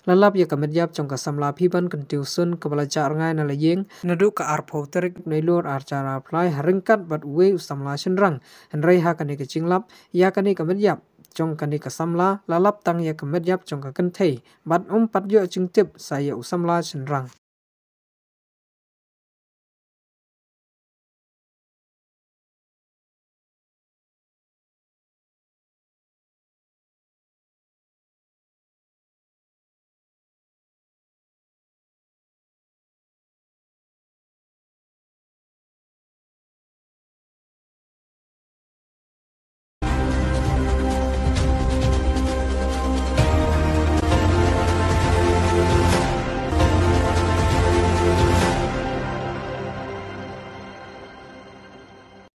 lalap ya kamet yap Jong ka Samla piban kan tiusun ka belajar ngai na Ïing Naduh ka arpo Tarik nailur arcara plai haringkat bat uwe Samla senrang henrei ha kan ka cinglap Ïaka ni kamet yap Jong kan ka Samla lalap tang ya kamet yap Jong ka kenthei bat pat yo cingtip saya Samla senrang